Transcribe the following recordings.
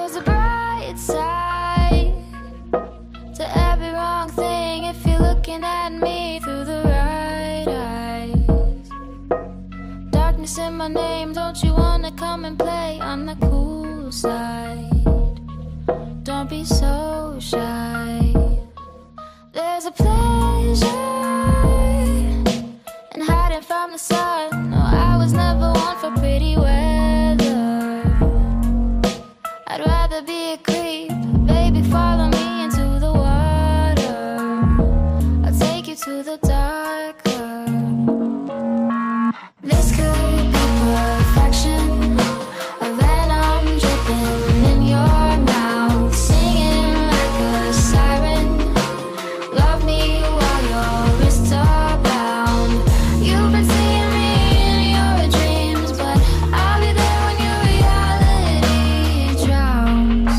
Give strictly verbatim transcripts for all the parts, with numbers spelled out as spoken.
There's a bright side to every wrong thing if you're looking at me through the right eyes. Darkness in my name, don't you wanna come and play on the cool side? Don't be so shy. There's a pleasure in hiding from the sun. No, I was never one for pretty weather. I'd rather be a creep. Baby, follow me into the water. I'll take you to the darker. This could be perfection. A venom dripping in your mouth, singing like a siren. Love me while your wrists are bound. You've been seeing me in your dreams, but I'll be there when your reality drowns.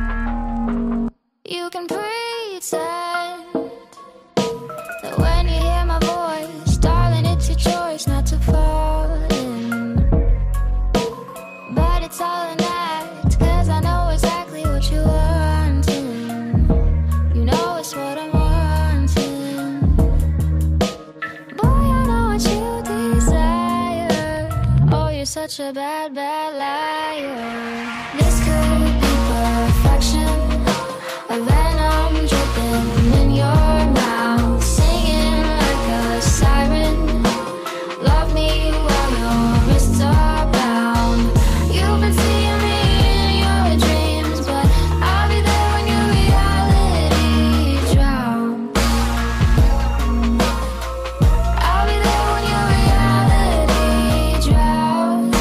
You can pretend that when you hear my voice, darling, it's your choice not to fall in. But it's all an act, 'cause I know exactly what you want. You know it's what I'm wanting. Boy, I know what you desire. Oh, you're such a bad, bad liar. This could be perfection. A venom dripping in your mouth, singing like a siren. Love me while your wrists are bound. You've been seeing me in your dreams, but I'll be there when your reality drowns. I'll be there when your reality drowns.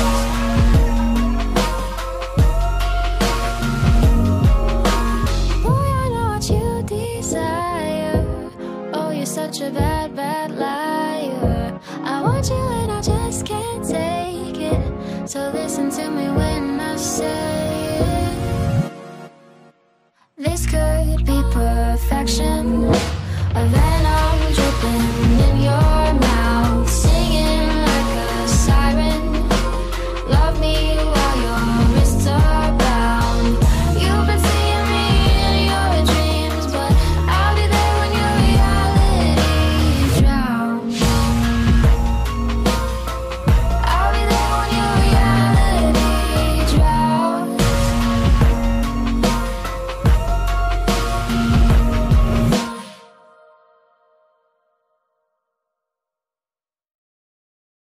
Boy, I know what you desire. Oh, you're such a bad, bad liar. I want you and I just can't take it. So listen to me when I say